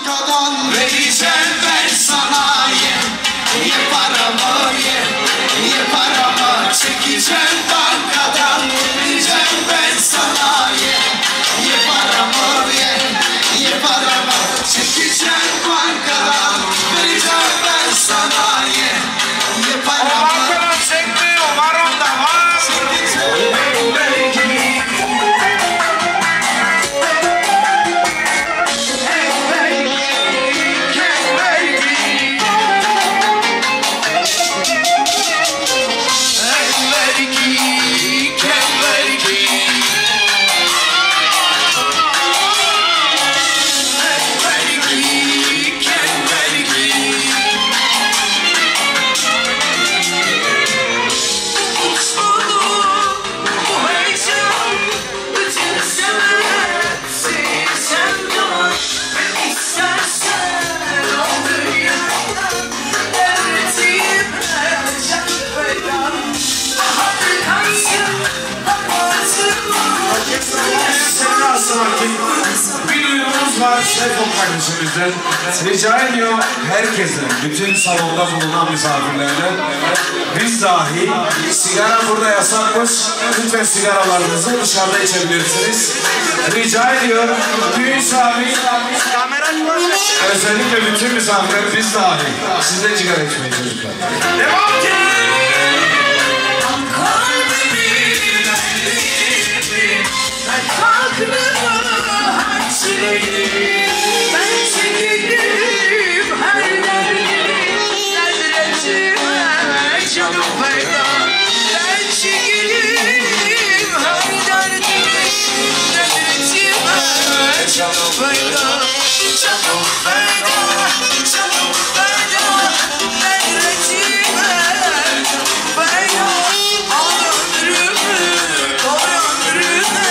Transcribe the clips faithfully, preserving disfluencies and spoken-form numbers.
bankadan vereceğim ben sana. Ye, ye paramı ye, ye paramı çekeceğim bankadan vereceğim ben sana. Ye, ye paramı ye, ye paramı çekeceğim bankadan vereceğim ben sana. Ye, ye paramı. O bankadan çekmiyor, var onda var. Bir duyurumuz var Sefo kardeşimizden. Rica ediyor herkese, bütün salonda bulunan misafirlerden, biz dahi, sigara burada yasakmış, lütfen sigaralarınızı dışarıda içebilirsiniz. Rica ediyor, düğün sahibi, özellikle bütün misafirler, biz dahi, siz de sigara içmeyin çocuklar. Devam ki! Ben çekildim her derdime, derdime canım feda. Ben çekildim her derdime, derdime canım feda. Canım feda, canım feda, derdime canım feda. Al ömrümü, koy ömrüme.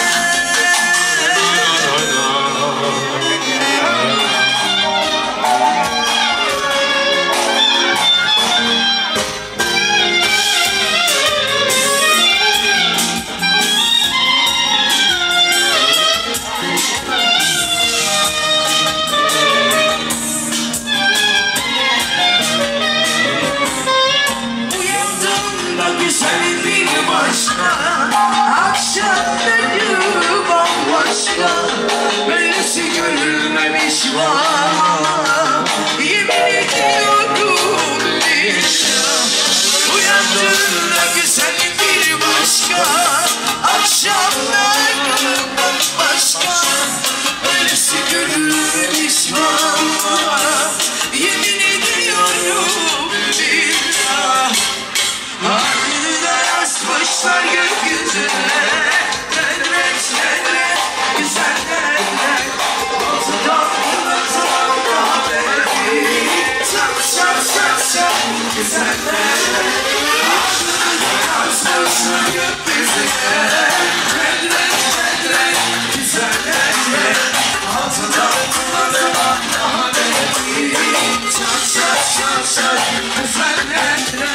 Akşamları bambaşka, böylesi görülmemiş var. Yemin ediyorum billah, uyandığında güzel bir başka. Akşamları bambaşka, böylesi görülmemiş var. Yemin ediyorum billah. Ardına yazmışlar gökyüzüne, cennet cennet güzeller. Altıdan yıldızdan daha belli, çak çak çak çak güzeller. Ardına yazmışlar gökyüzüne, cennet cennet güzeller. Altıdan yıldızdan daha belli, çak çak çak çak güzeller.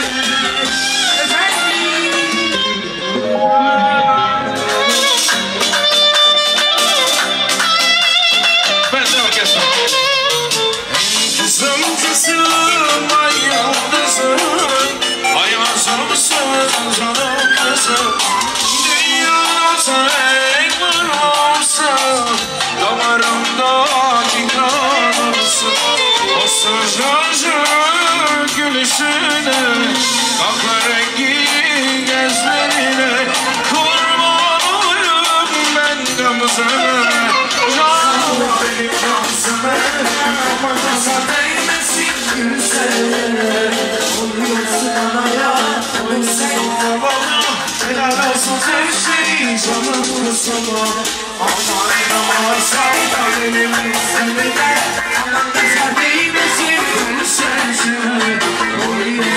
Kızım kızım, ay yıldızım, ay mazlumsun canım kızım. Dünyada tek varsa damarımdaki kanımsın. O sıcacık gülüşüne, kahverengi gözlerine kurban olayım ben gamzene. Canım benim gamzeme, aman nazar değmesin güzel. Oluyorsun anaya, oluyorsun bana, helal olsun her şey canım sana. Aman aman sayda benim güzelime, aman nazar değmesin güzel. Oluyorsun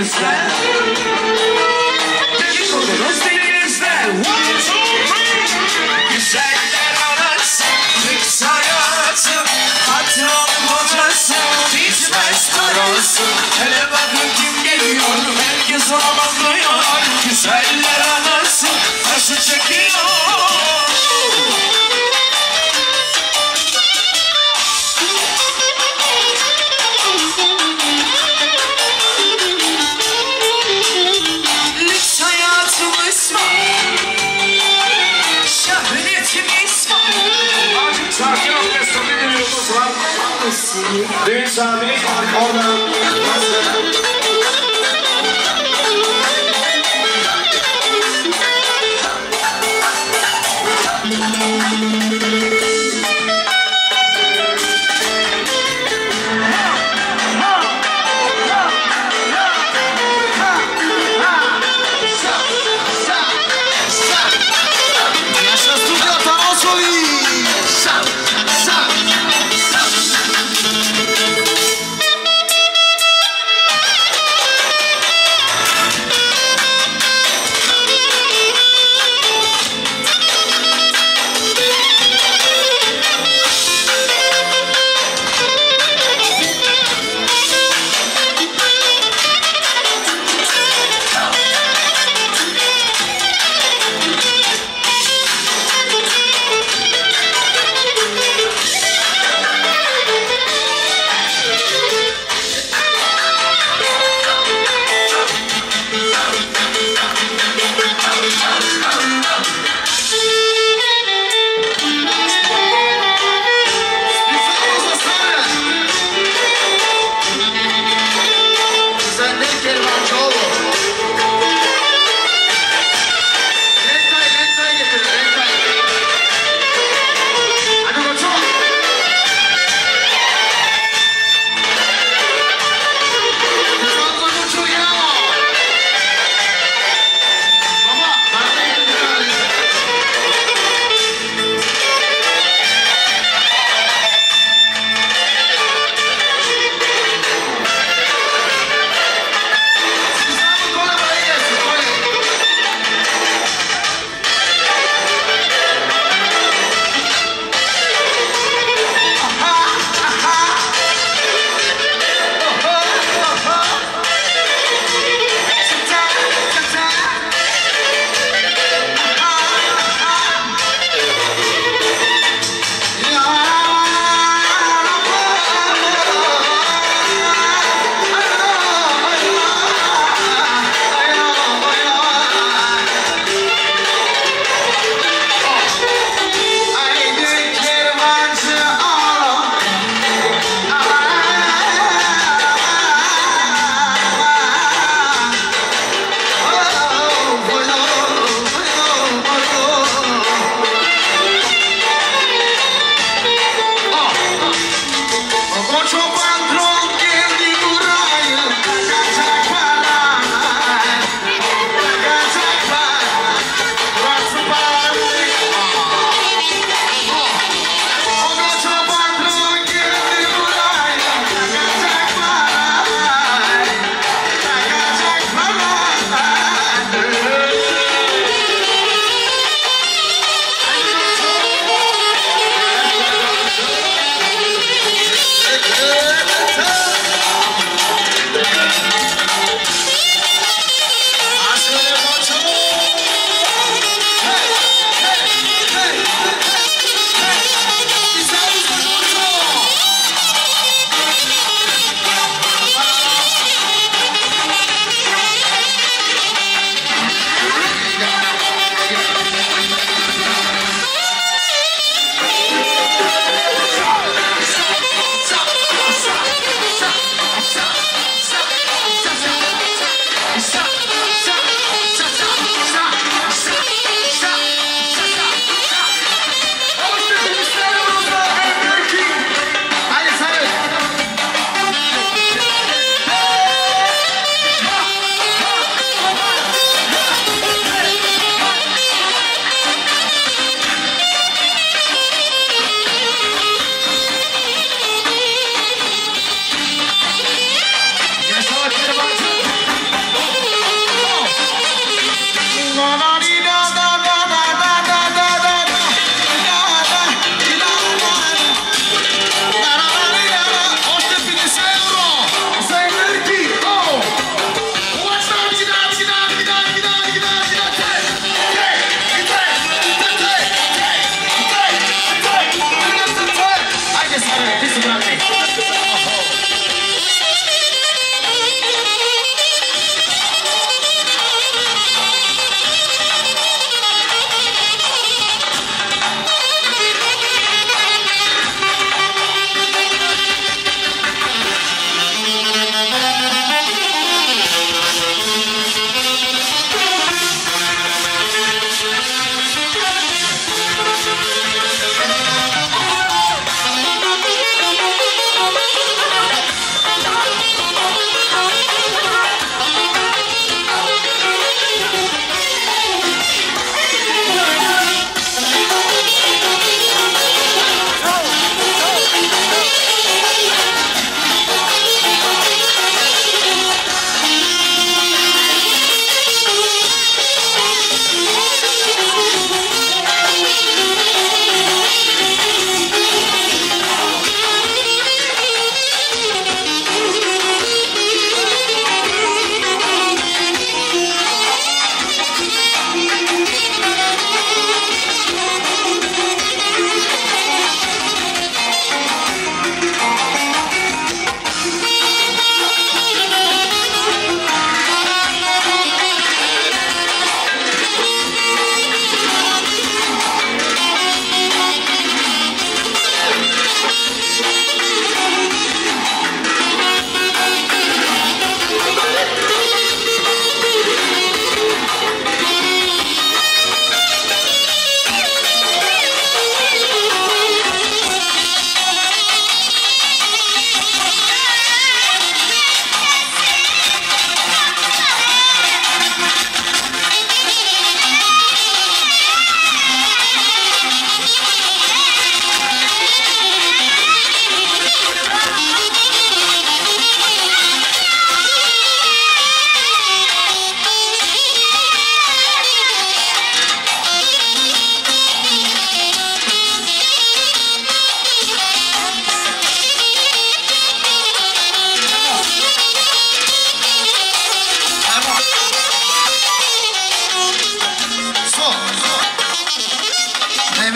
güzel. Dedikodunuz dilinizde. One, two, three. Güzeller arası, lüks hayatı, patron kocası, bitmez parası. Hele bakın kim geliyor, herkes ona bakıyor. Güzeller arası, taşı çekiyor. Lüks hayatımız var, şöhretimiz var. Azıcık sakin ol, Mesut bir dinliyoruz var. Düğün sahibi orada. Nasze studio Tarasoli! Sam, sam, sam.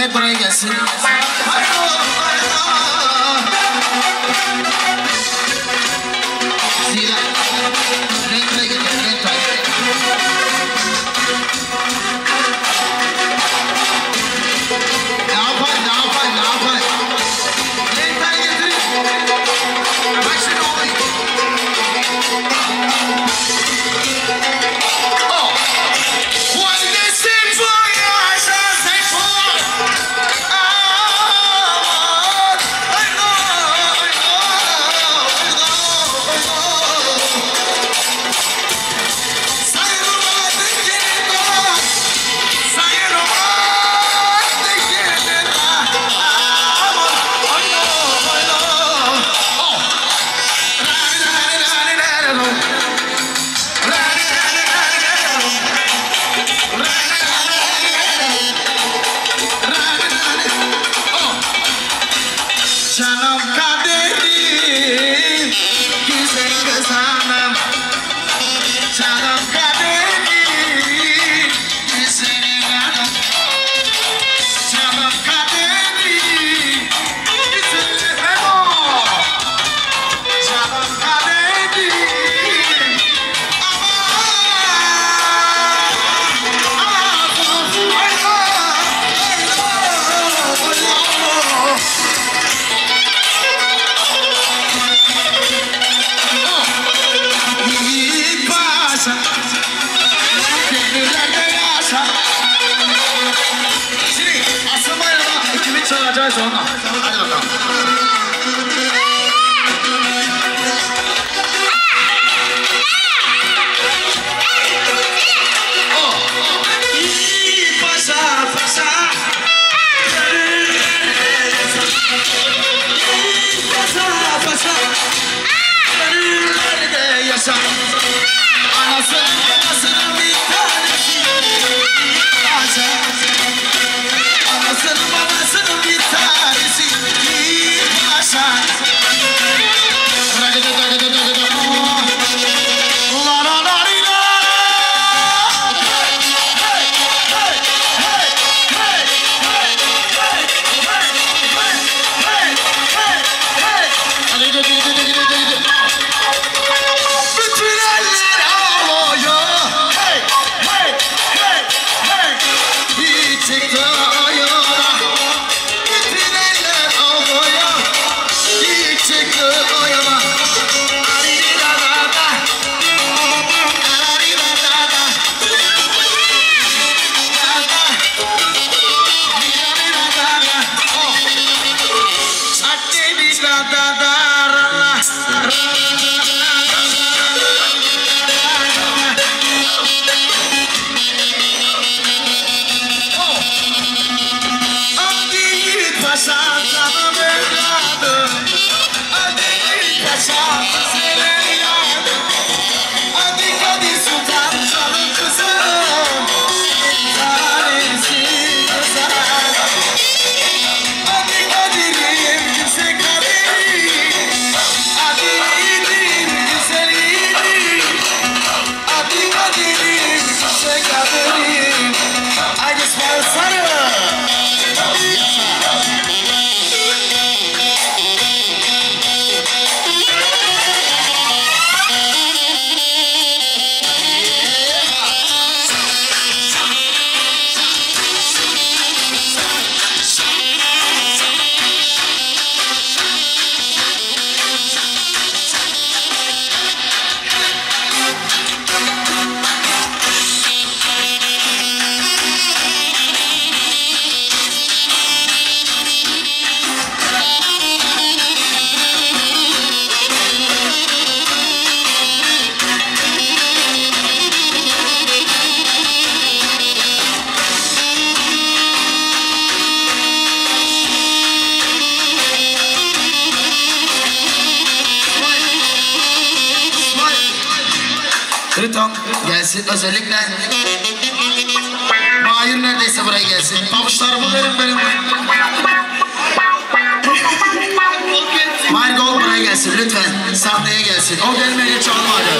Millet buraya gelsin. Zira renkle getir, renkle. Ne yapayım, ne yapayım, ne yapayım? Renkle getirin. Bak şimdi olayım. Oh! What they say for you, I shall say for you. Canım kaderim, güzel kızanım. Canım kaderim, güzel hanım. Canım kaderim, güzel hanım. Canım kaderim, çalacağız ona. Hadi bakalım. Oh. İyi paşa paşa. İyi paşa paşa. Gönüllerde yaşa. Anasının babasının bir tanesi. Paşa. Anasının babasının bir tanesi. Bir paşa. La la la la. Bütün eller ağlıyor. Hey, hey, hey, hey. Bir çıktı ayına. Bütün eller ağlıyor. Bir çıktı ayına. Arirarada. Arirarada. Arirarada. Oh. Arirarada. I just want to Lütfen gelsin özellikle. Mahir neredeyse buraya gelsin. Pabuçlarımı verin benim. Mahir Gold buraya gelsin lütfen. Sahneye gelsin. O gelmeyince çalmayacağız.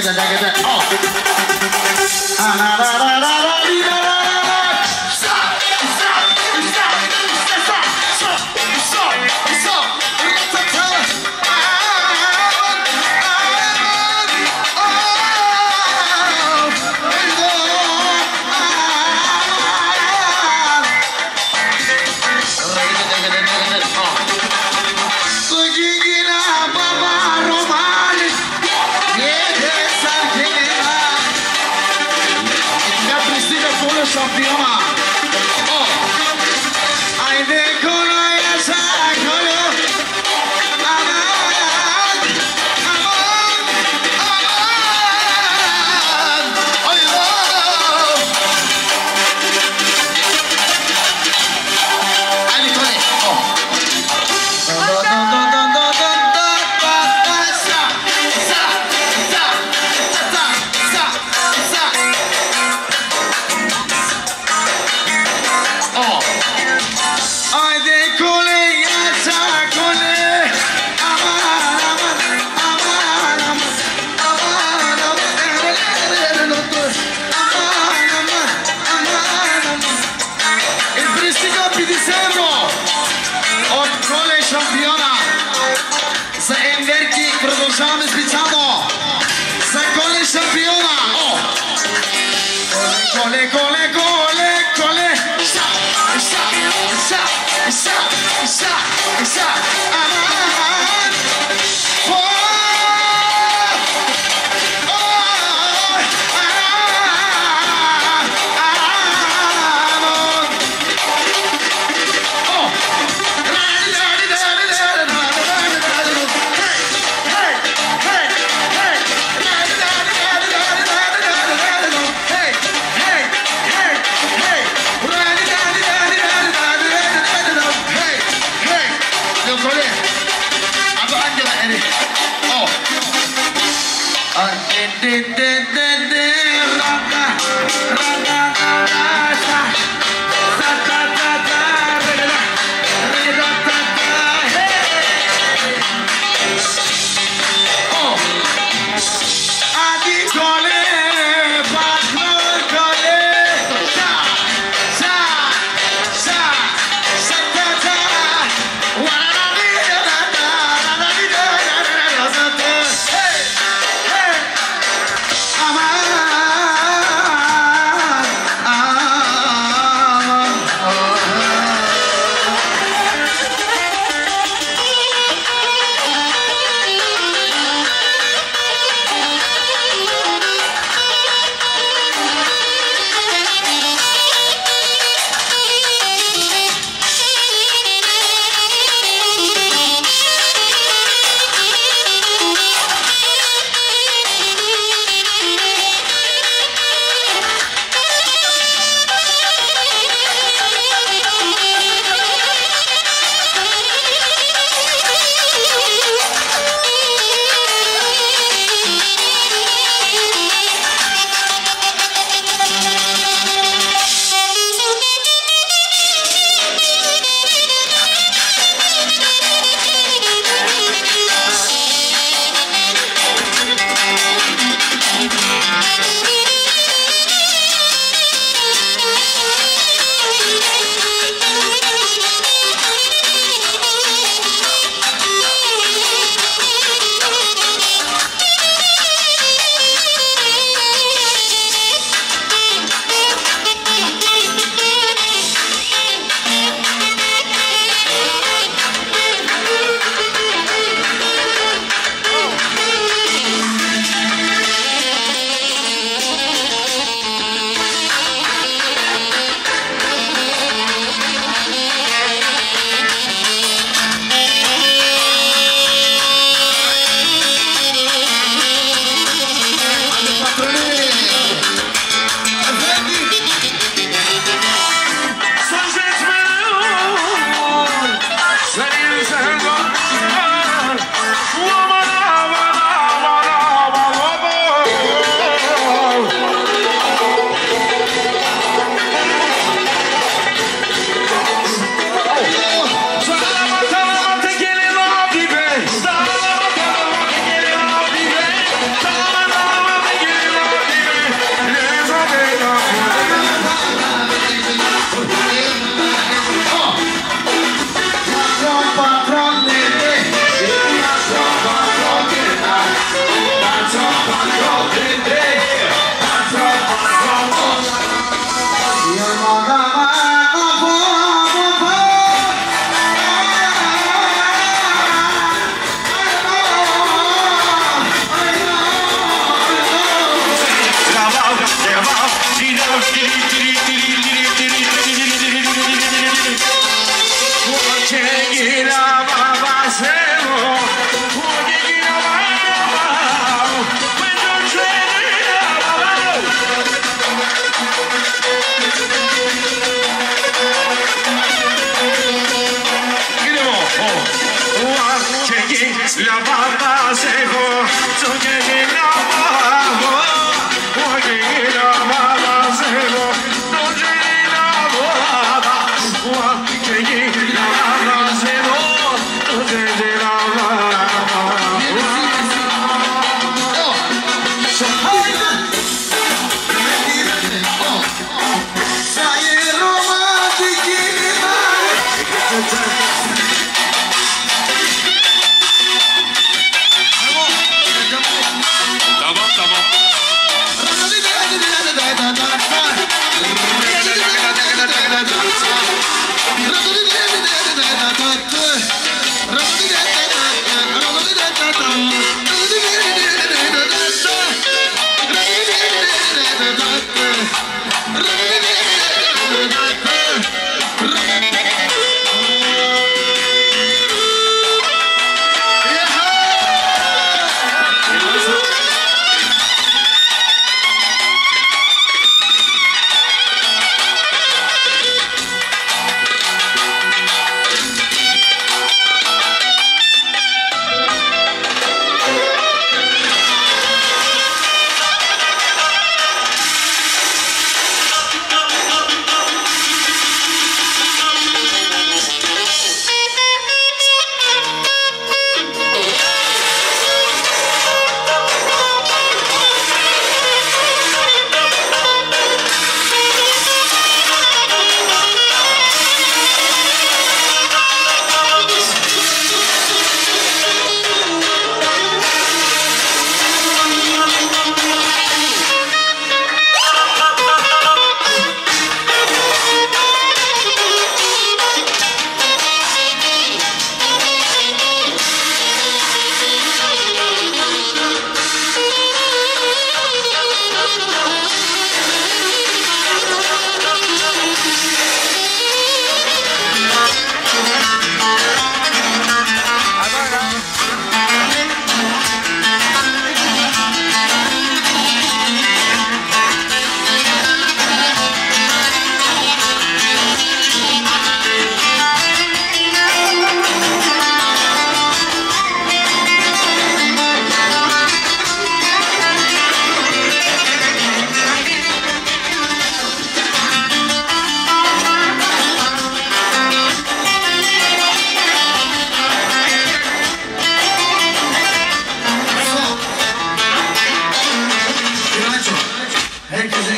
Hey, hey, hey,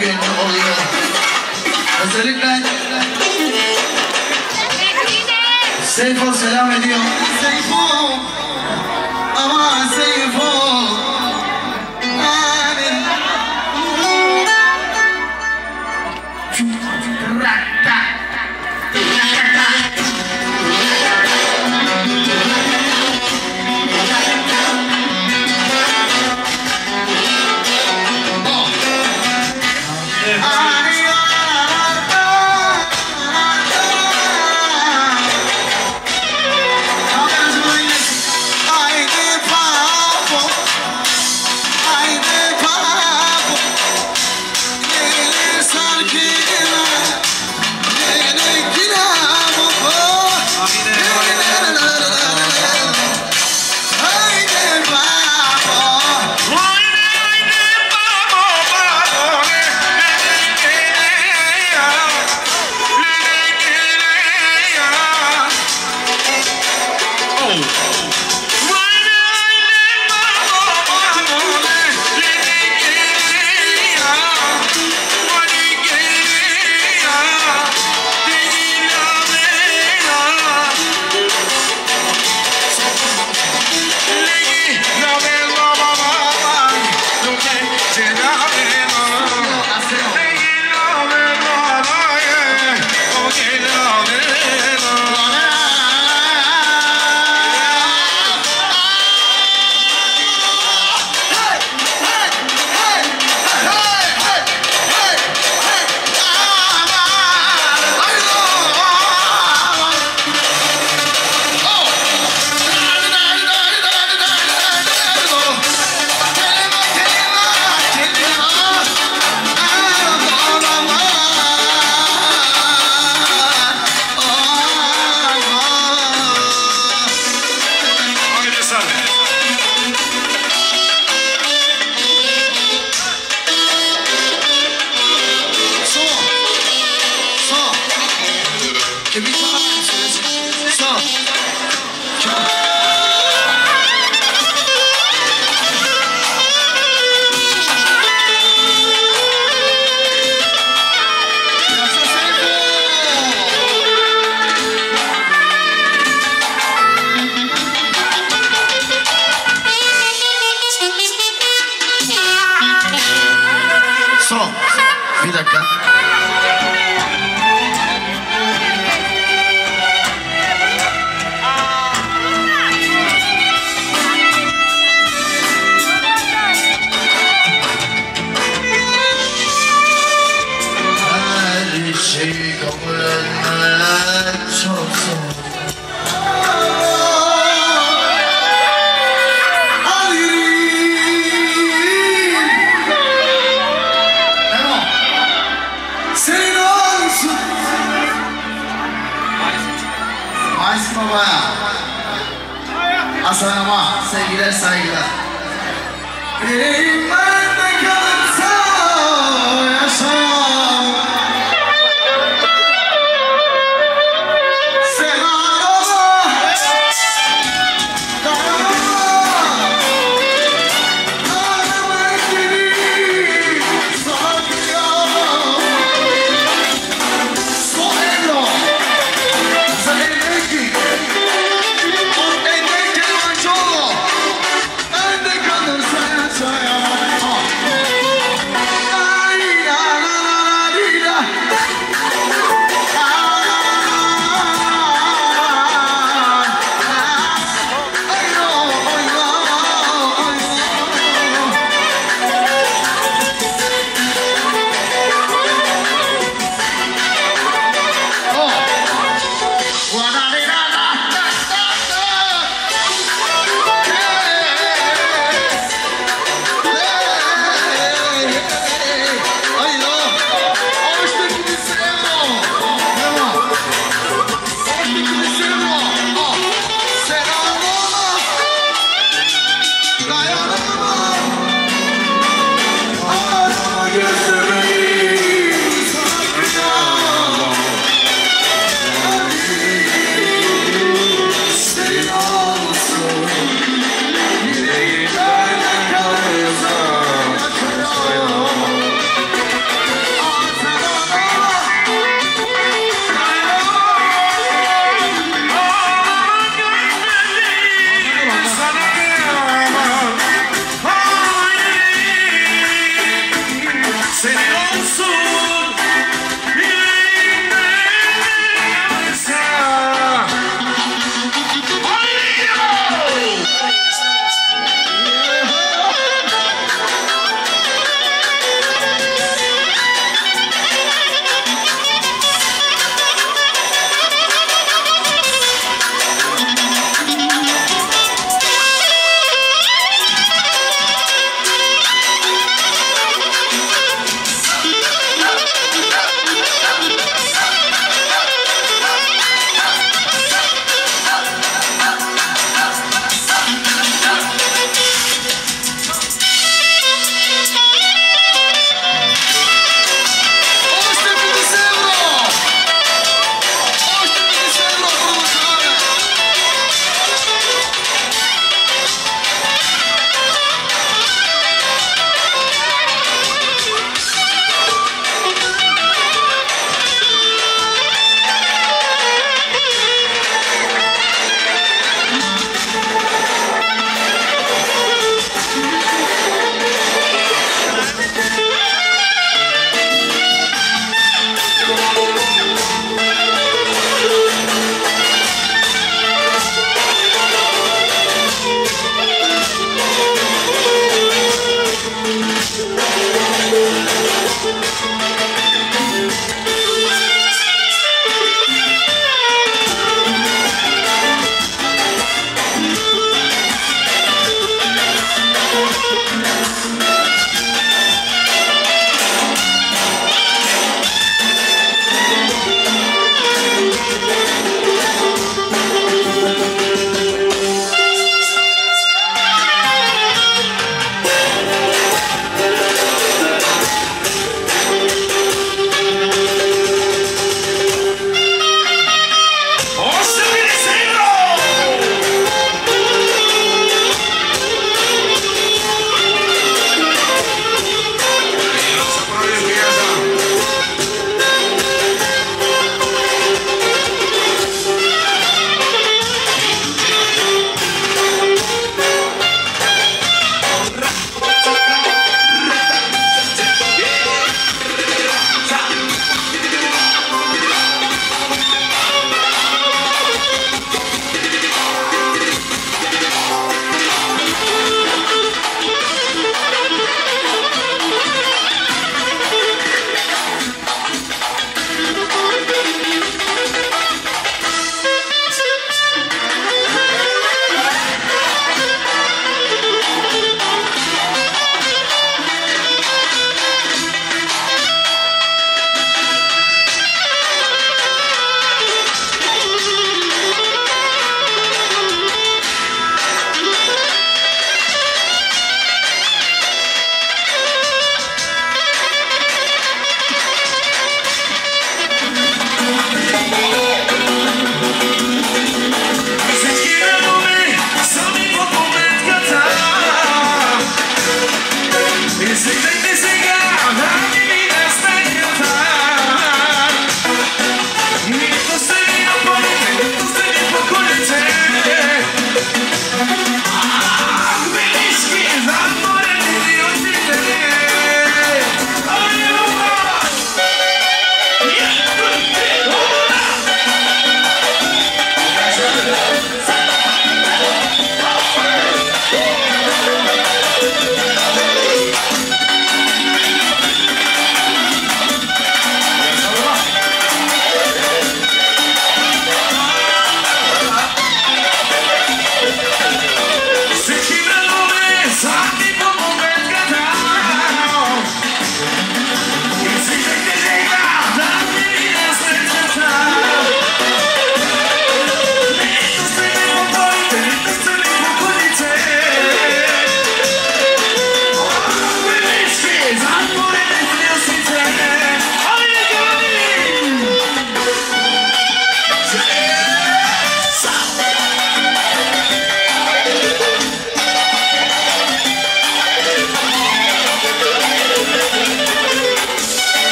gün oluyor. Özellikle Seyfo selam ediyor. Seyfo, ama Seyfo. Bir dakika. Her şeyi kabul etmek çok zor. Aziz Baba'ya, Hasan Ama, sevgiler, saygılar. Benim bende kalırsa yaşam. Sen ağlama, dayanama. Ağlamak beni saklıyor. Soğelo, Zahir'deki. Ende kalırsa yaşayamam.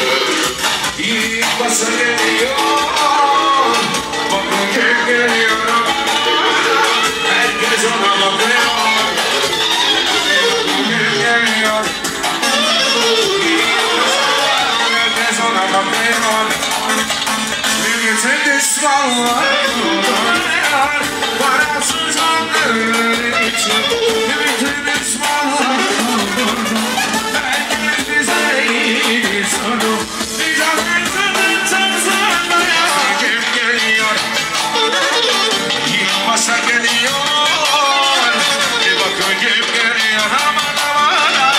İlk basa geliyor. Bakın kim geliyor. Herkes ona bakıyor. Kim geliyor. Herkes ona bakıyor. Bütün düşmanlar parasız anlar için. Bütün düşmanlar herkes bize iyi sonu. Biz anlatının tanzanaya. Kim geliyor? İlk masa geliyor. Bir bakın kim geliyor. Aman aman.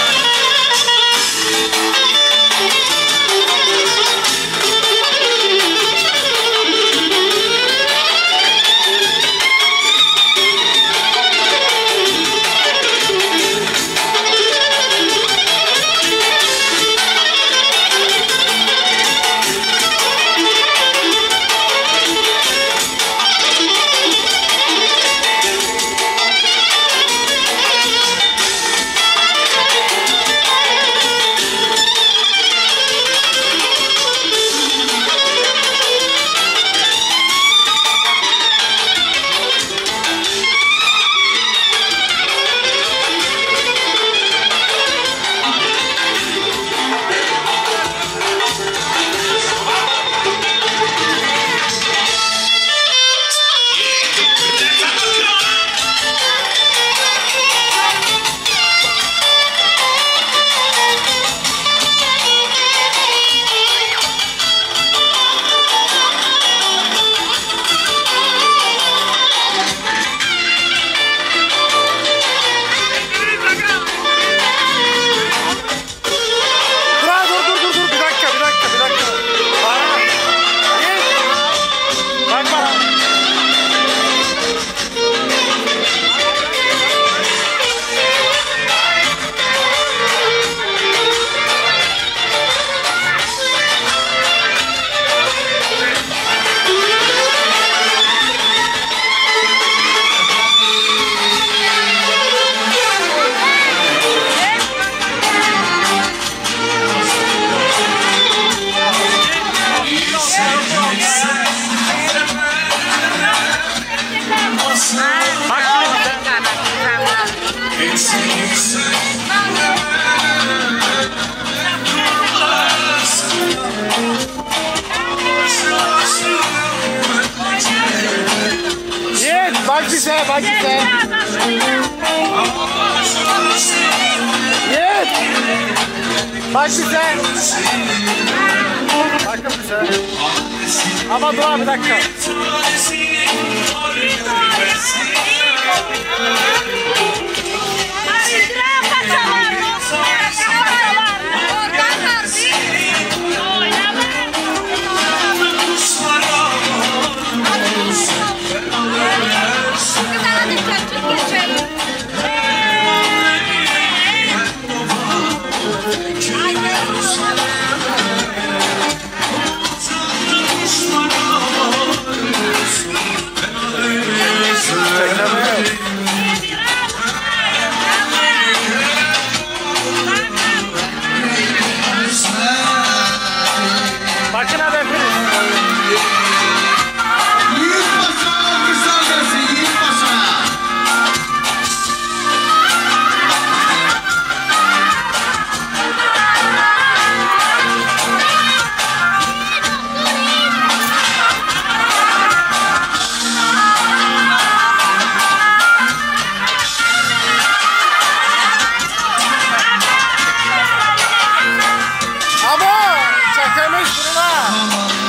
Bak bize, bak bize. Yiğit. Bak bize. Bakın bize. Ama dur abi, bir dakika. Bakın abi hepiniz. Yiğit Paşa alkışlar gelsin, Yiğit Paşa. Abo, çekemiş bunu da.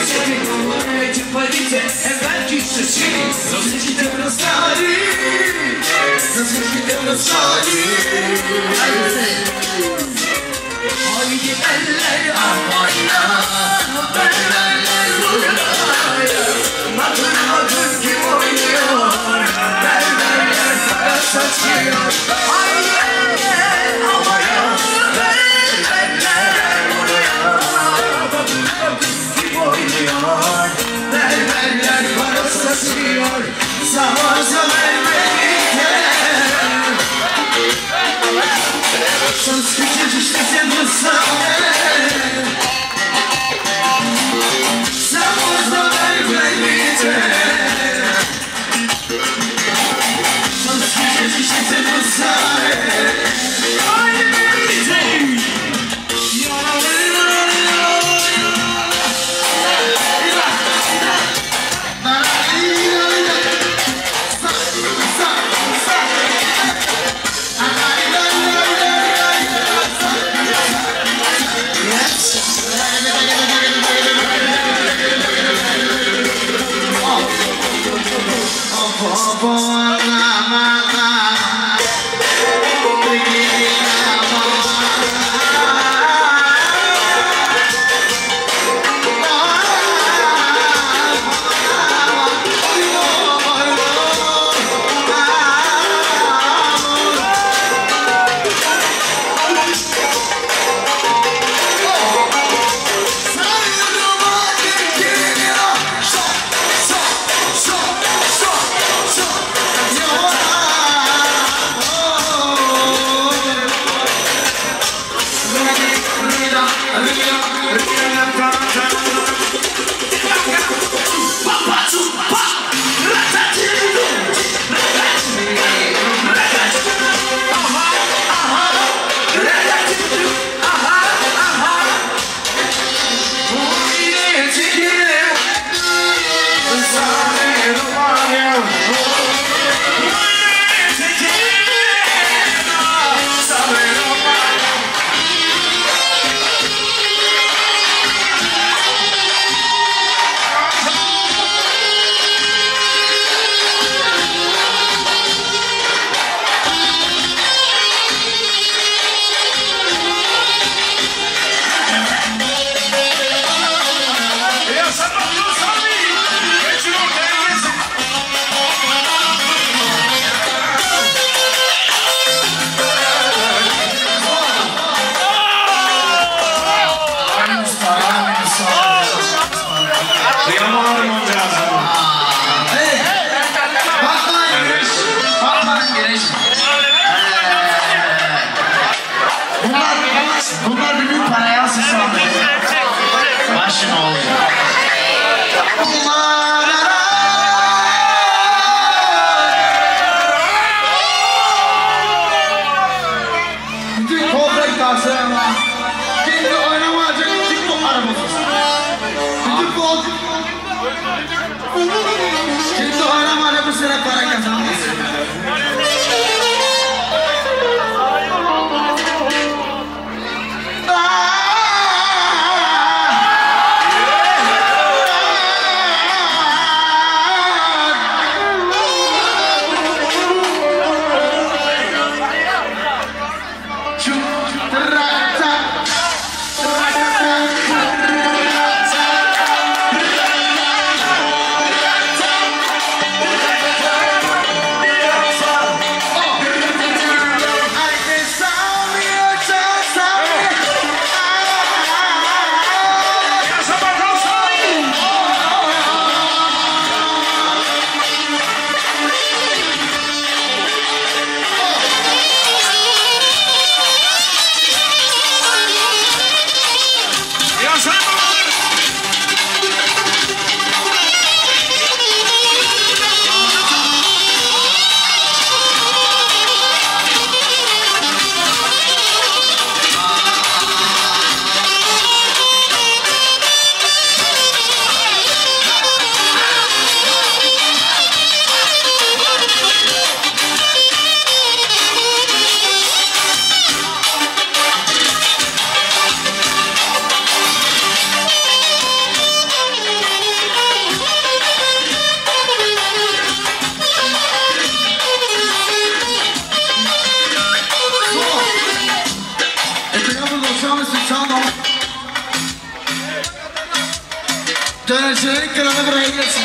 Haydi eller amanla, berberler buraya. Matır matır kim oynuyor, berberler para saçıyor. Haydi eller havaya, berberler buraya. Matır matır kim oynuyor, berberler para saçıyor. Savaşa berberlikte. Söz küçük işte sen mısın? Sen bozda vermeyite. Söz küçük işte sen mısın? Aynen biteyim. Bunlar büyük paraya sıçradı. Başına olacak. Bütün kovrak karşılama. Kendi oynamayacak kim bu aramızı? Bütün kol. Kendi oynamayacak bu sene para kazanmış. Dönüşünün kralı buraya gelsin.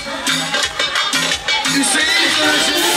Hüseyin dönüşünün.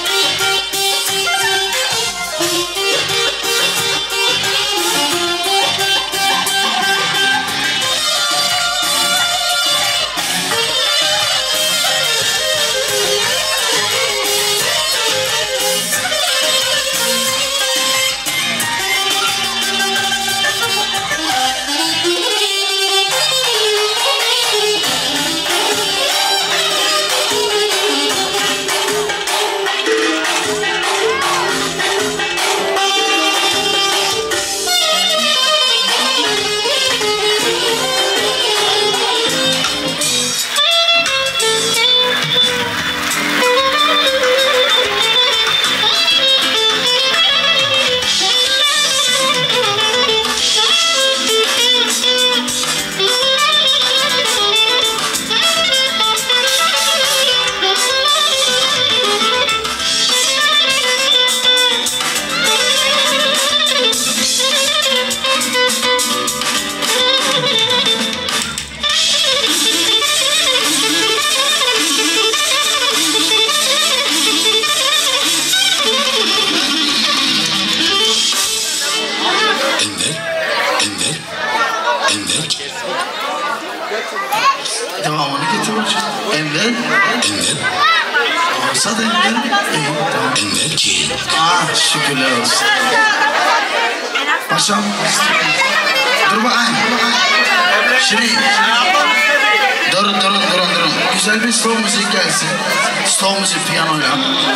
Devamını getireceğiz. Enver. Enver. Olsa da Enver. İyi, tamam. Enver ki. Ah, şükürler olsun. Paşam. Dur bakayım. Şimdi. Durun, durun, durun, durun. Güzel bir slow müzik gelsin. Slow müzik piyanoyla.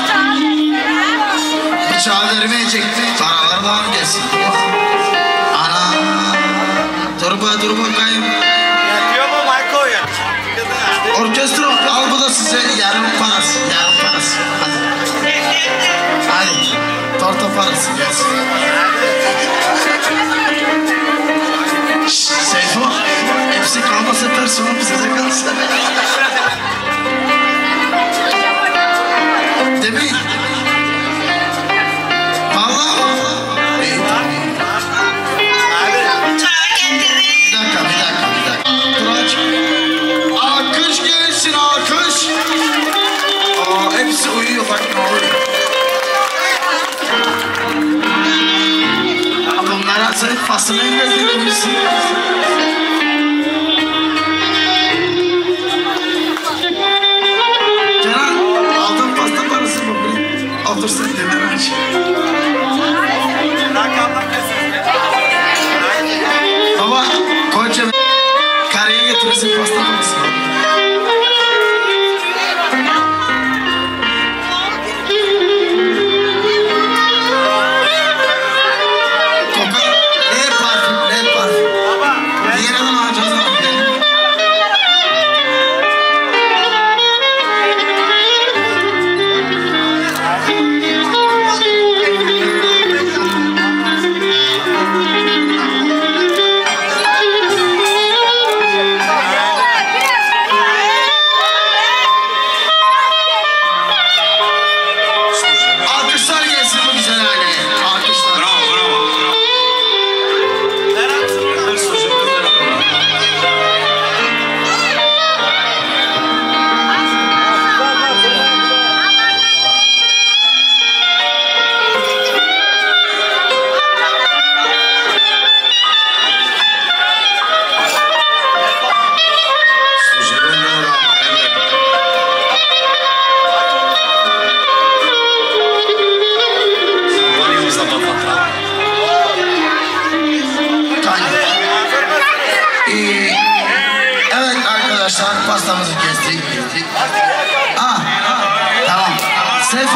Bıçağı vermeyecek. Paralar falan gelsin. Ana. Dur bak, dur bakayım. Orkestra al bu da size yarım parası, yarım parası. Hadi. Hadi. Torta parası gelsin. Şşş Seyfo, hepsi kalmasa personel bize de kalsın. Değil mi? Vallahi vallahi. İyi tamam. Bir dakika, bir dakika, bir dakika. Turaç. Alkış gelsin, alkış. Aa, hepsi uyuyor bak ne oluyor. Bunlara sen fasını indirdiğimizsin. Kenan, aldın pasta parası mı buraya? Otursun dinlemem şey. Baba, koca karıya getirirsin pasta parası mı? Pastamızı kestik. Ah, tamam. Seyfo.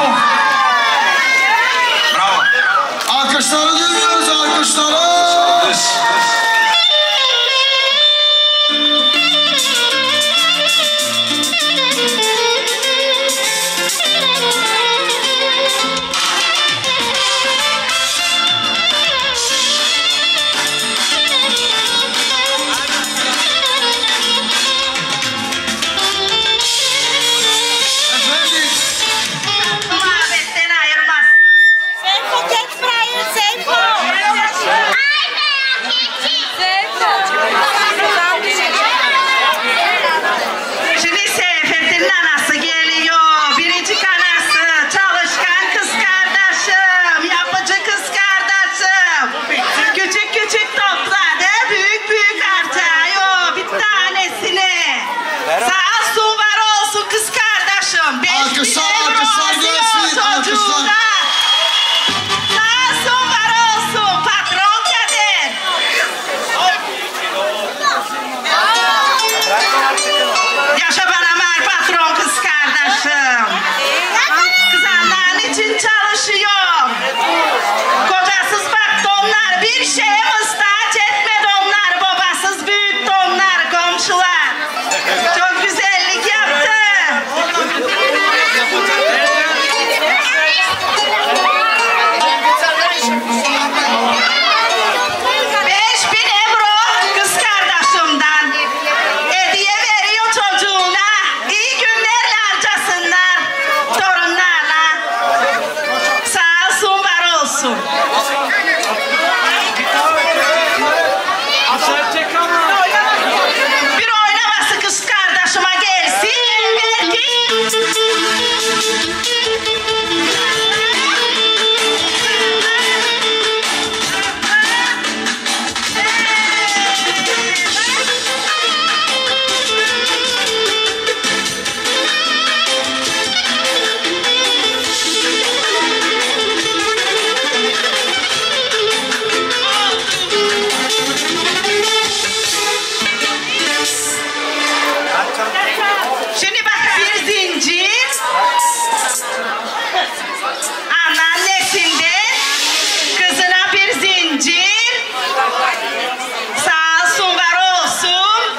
Bravo. Alkışları duyuyoruz, alkışları. Seyfo geç buraya, Seyfo. Yaşa bana mer patron kız kardeşim. Kızanların için çalışıyor. Kocasız baktı onlar, bir şeye muhtaç etmedi onlar. Babasız büyüttü onlar komşular. Çok güzellik yaptı. Beş bin euro kız kardeşimden hediye veriyor çocuğuna. İyi günlerle harcasınlar torunlarla. Sağ olsun, var olsun. Bir oynaması kız kardeşime gelsin belki. Şimdi bak, bir zincir anneannesinden kızına bir zincir. Sağ olsun, var olsun.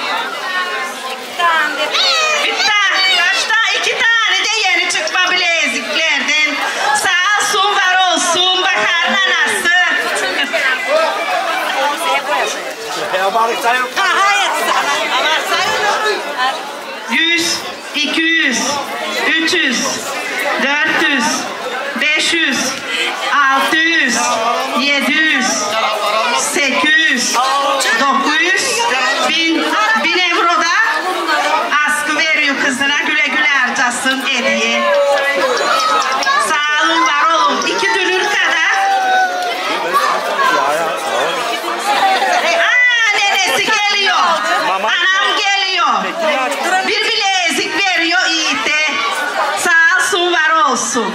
Bir tane, kaçta? İki tane de yeni çıkma bileziklerden. Sağ olsun, var olsun. Bakar nanası. Yüz, iki yüz, üç yüz, dört yüz, beş yüz, altı yüz, yedi yüz, sekiz yüz, dokuz yüz, bin, bin euro da askı veriyor kızına, güle güle harcasın hediye. Sağ olun, var olun. İki dönür kadar. Aa, nenesi geliyor. Anam geliyor. Bir bilezik veriyor Yiğit'e. Sağ olsun, var olsun.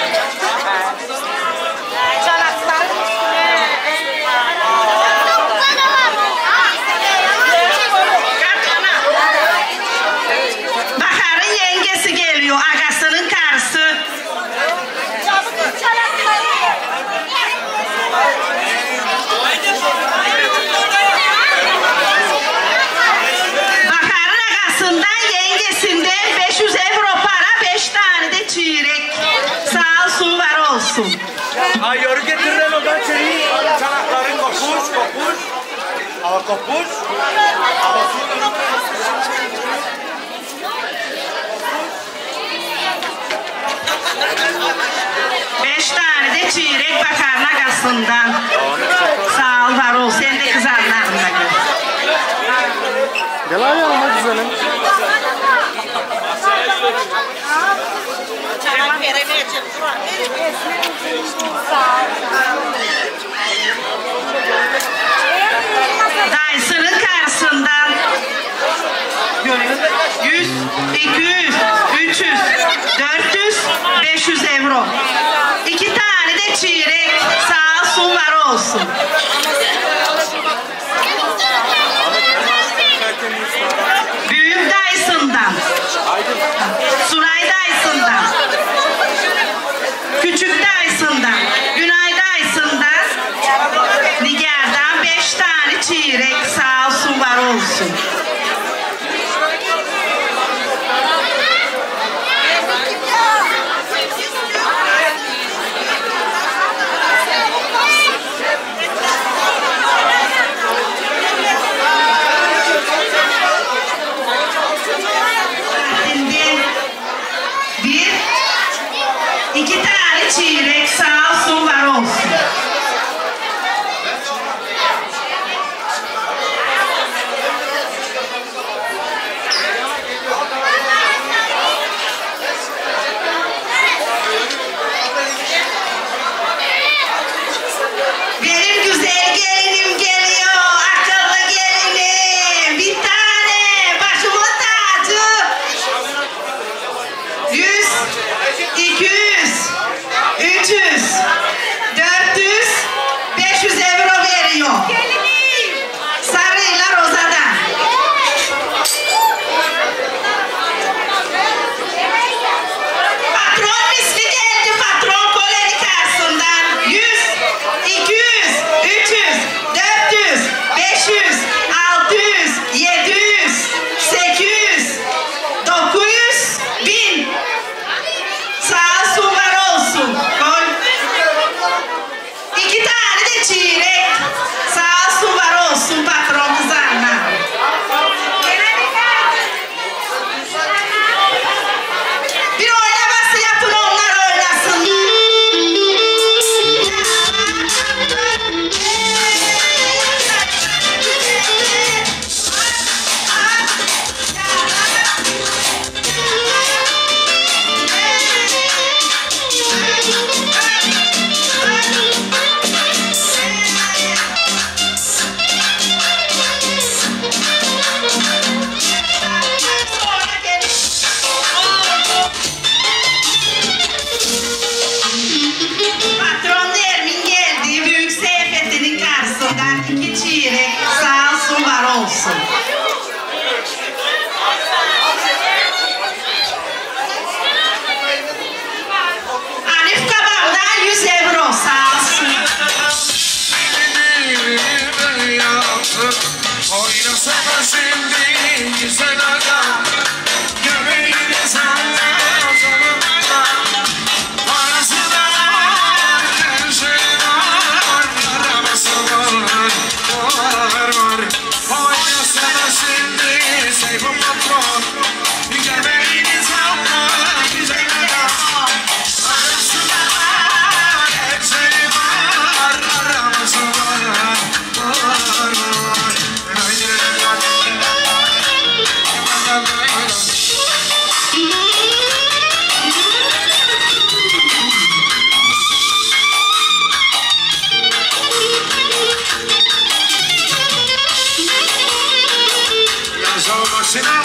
Bahar'ın yengesi geliyor, agasının karısı. Bahar'ın agasından, yengesinden beş yüz euro para, beş tane de çeyrek. Sağ olsun, var olsun. Ay yürü getirin oradan şeyi. Çanakların kopuş, kopuş. Ama kopuş. Beş tane de çeyrek Bahar'ın agasından. Sağ ol, var ol. Sen de kızanlarına gör. Gel ayağıma güzelim. Dayısının karşısından yüz, iki yüz, üç yüz, dört yüz, beş yüz euro. İki tane de çeyrek. Sağ olsun, var olsun. Büyük dayısından, Sunay dayısından, küçük dayısından, Günay dayısından, Nigar'dan beş tane çeyrek. Sağ olsun, var olsun. Şimdi bir, iki tane çeyrek. Sağ olsun, var olsun. Benim güzel gelinim geliyor, akıllı gelinim. Bir tane başımın tacı. Yüz, iki yüz, üç yüz, Göbeğiniz alma güzel adam. Arasında var, hepsi var, aramızda var, var, var. Yazal başına.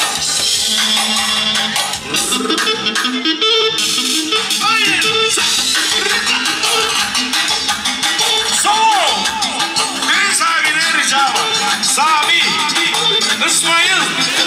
Sol! Bir sahibine rica var. Sami, İsmail.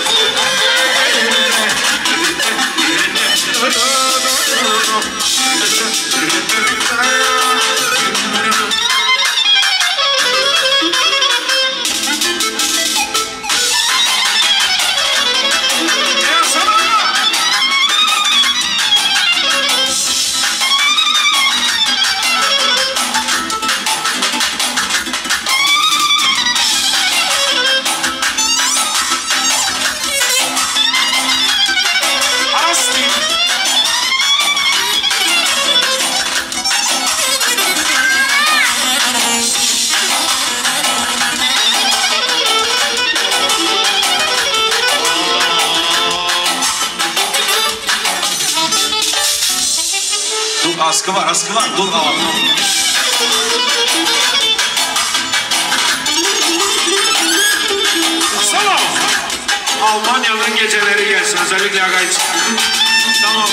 Dur askı var, askı var. Dur alalım. Solo. Almanya'nın geceleri gelsin. Özellikle Agayç. Tamam.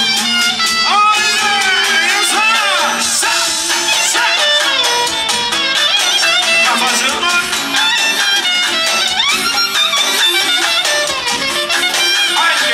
Kafasın var. Haydi.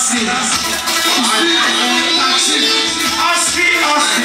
Asti. Asti, Asti.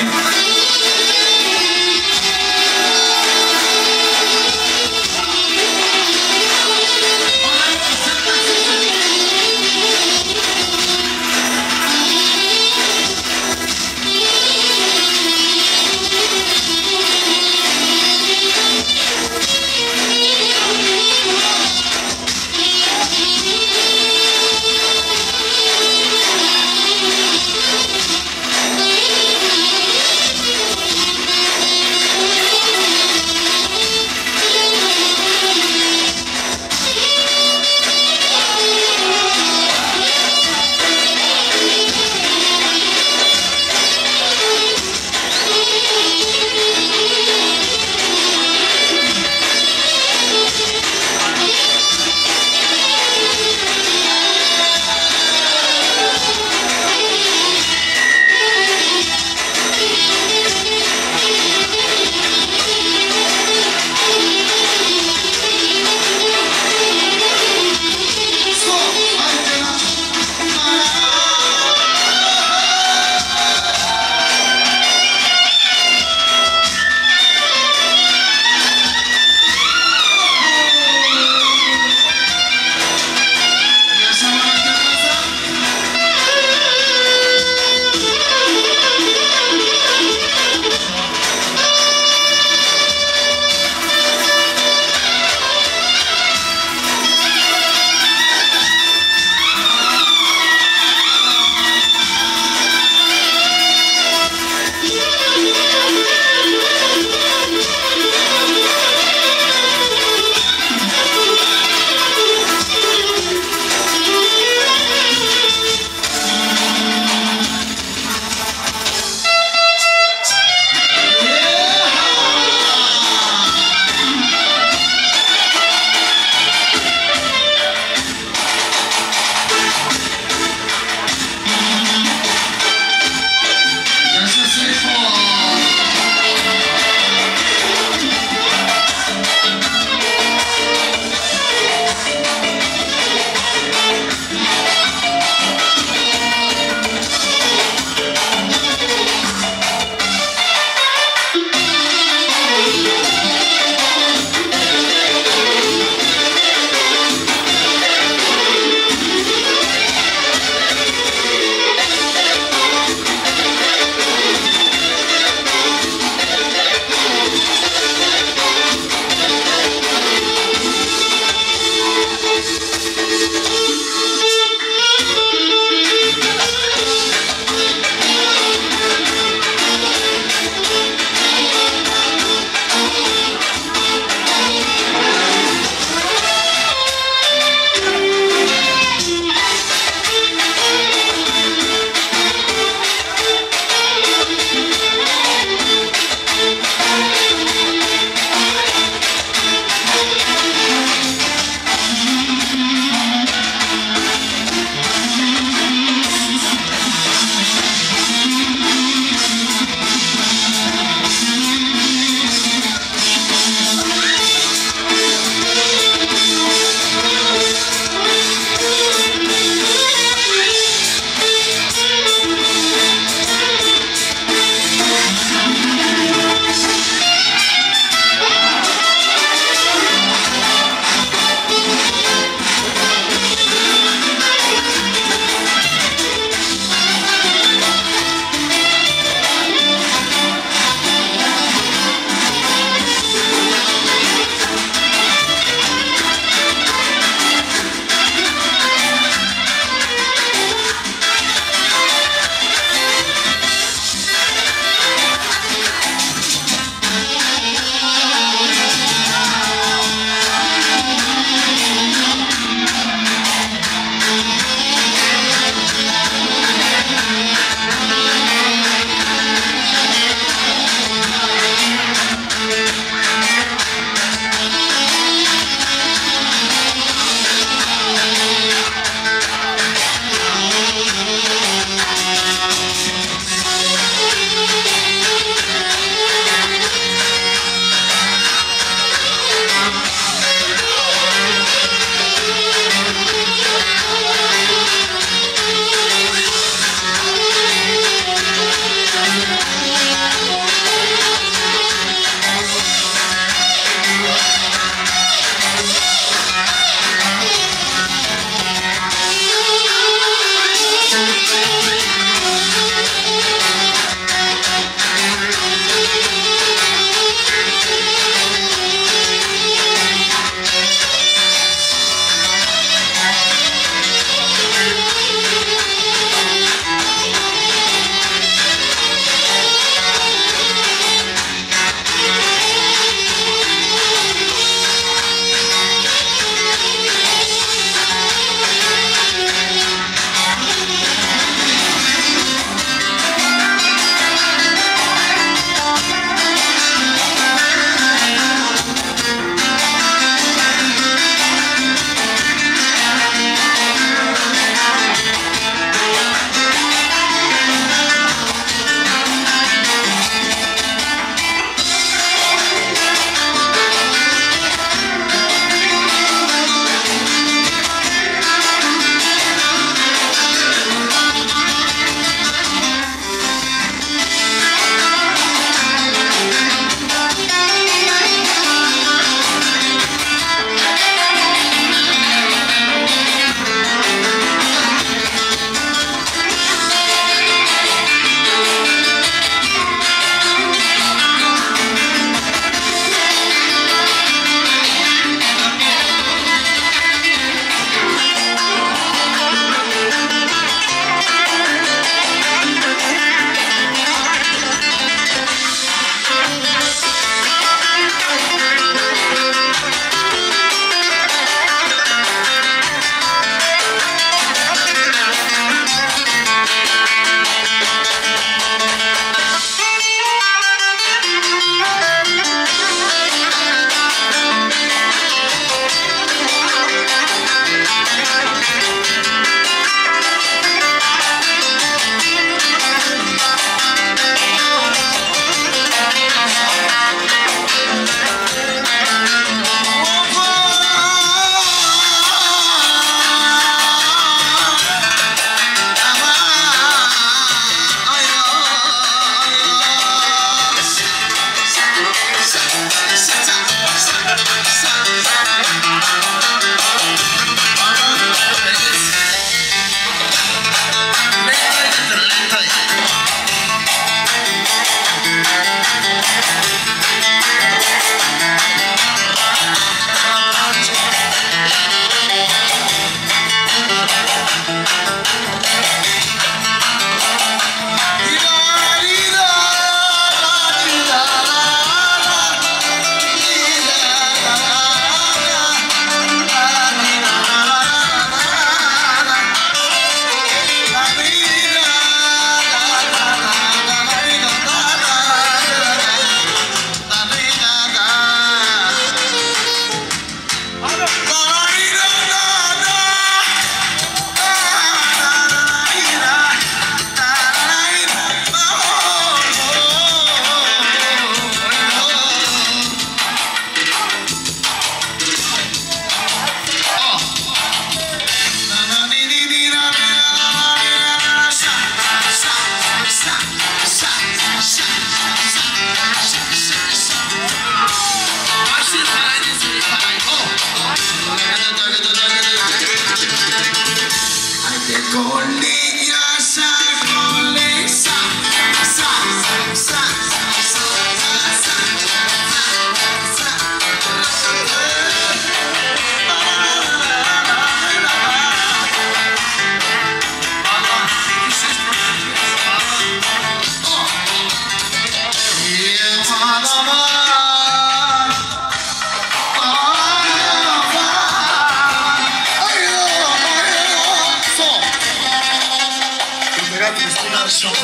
Üstü karışıyor.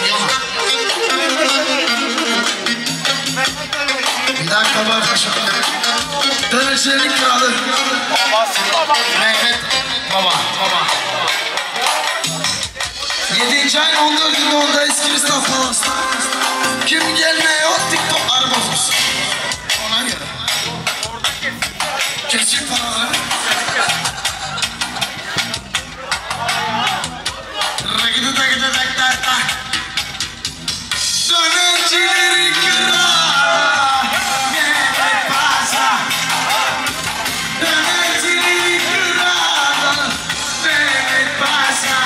Bir dakika bak paşam. Dönüşlerin kralı. Mehmet Baba. Baba. Yedinci ayın on dördünde ondayız Kristal Palas'ta. Kim gelmiyor TikTok'ları bozulsun. Ona göre. Kesin paraları. Rıgıdı tıgıdı tık tık tık. Dönüşlerin kralı. Mehmet Paşa. Dönüşlerin kralı. Mehmet Paşa.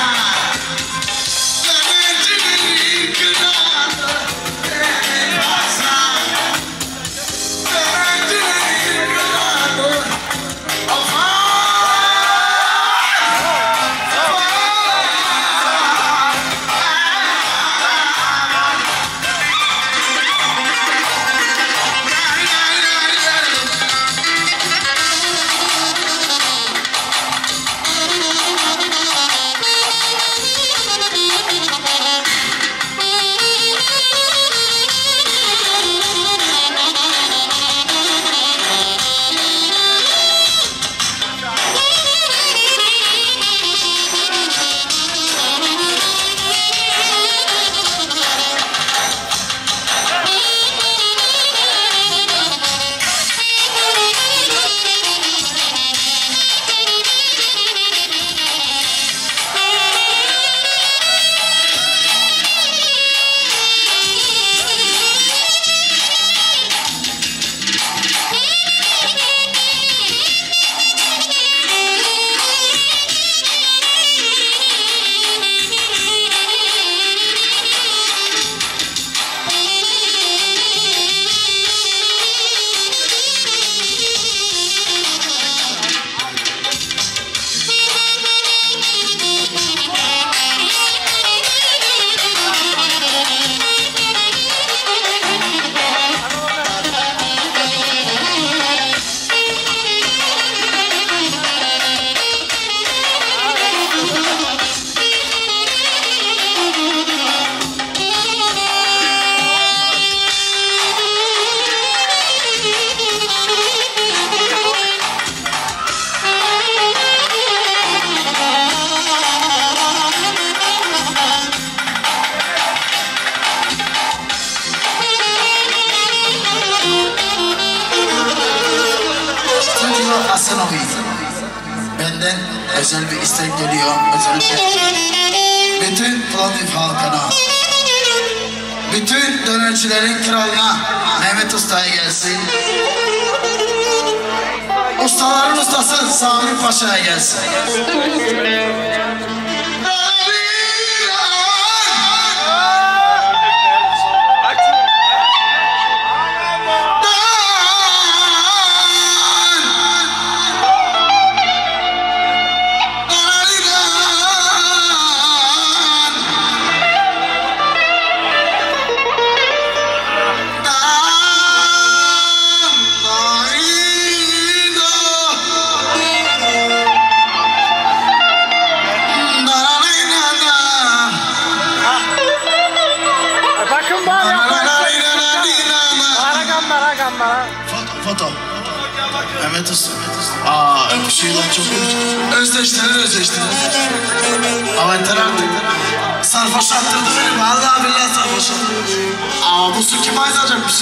Benden özel bir istek geliyor. Özellikle bütün Plovdiv halkına, bütün dönercilerin kralına Mehmet Usta'ya gelsin. Ustaların ustası Sami Paşa'ya gelsin. Foto. Mehmet Usta. Aa öpüşüyorlar çok güzel. Özdeştirir özdeştirir. Ama yeter artık. Sarhoş attırdı beni. Vallahi billahi sarhoş attırdı. Aa bu su kim ayıracak bu su?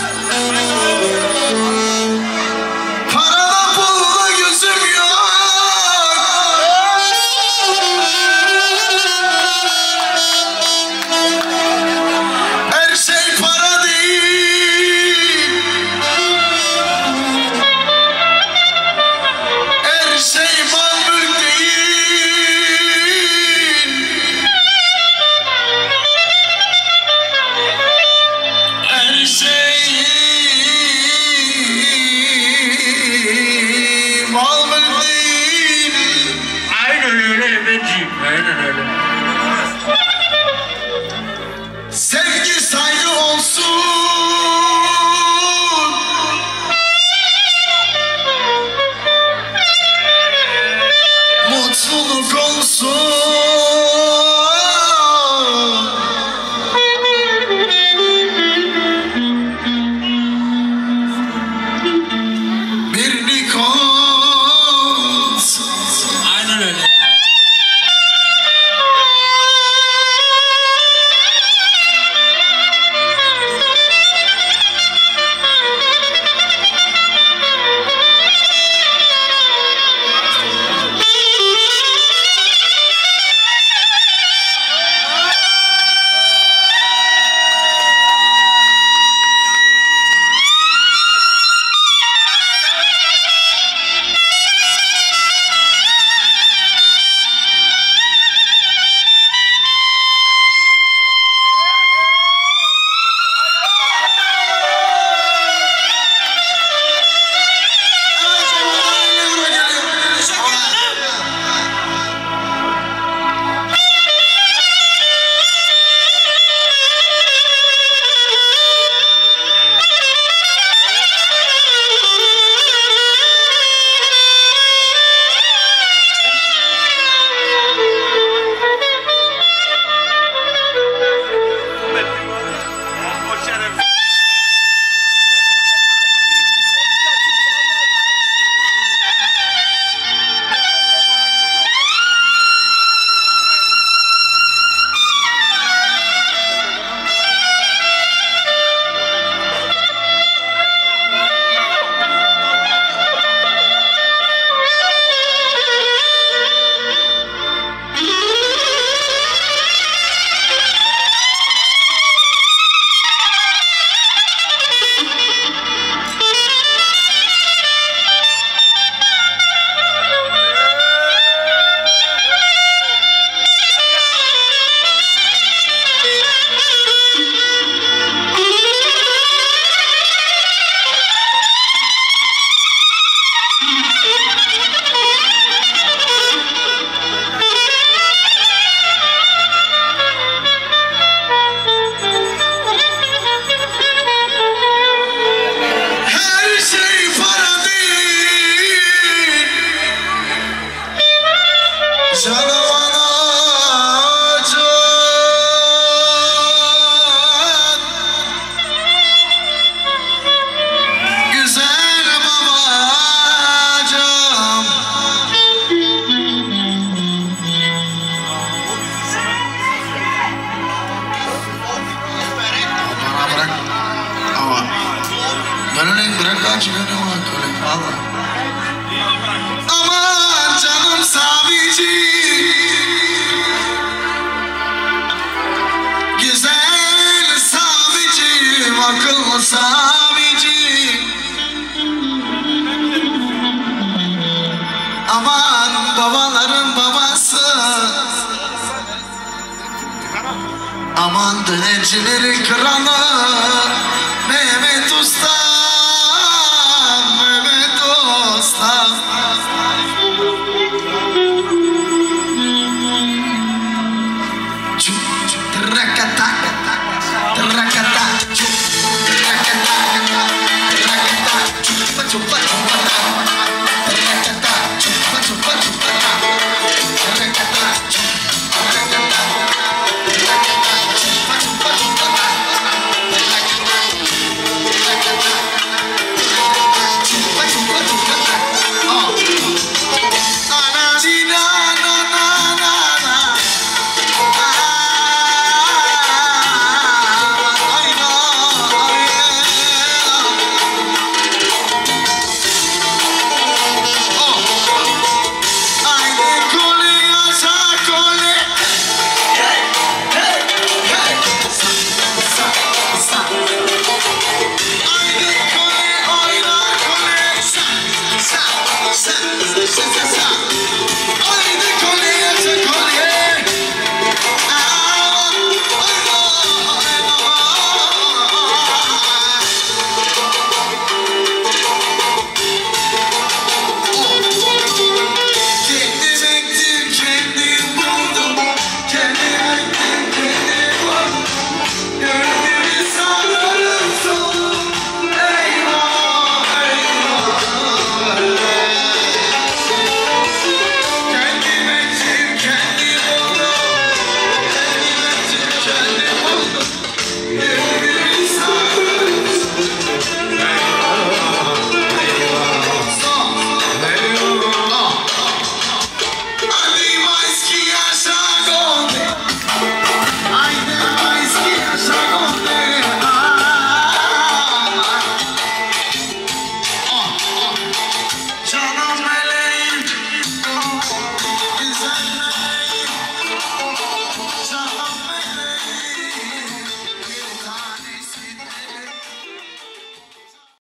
Parada pulla gözüm yok. Her şey para değil. Her şey mal mülk değil. Her şey mal mülk değil. Aynen öyle Mehmetciğim. Aynen öyle. Sevgi saygı olsun. Mutluluk olsun. Canım anacığım, güzel babacığım. Bana bırak ama dönün bırak acı beni Allah. Aman canım Sabici, güzel Sabici, akıllı Sabici. Aman babaların babası, aman dönecilerin kralı.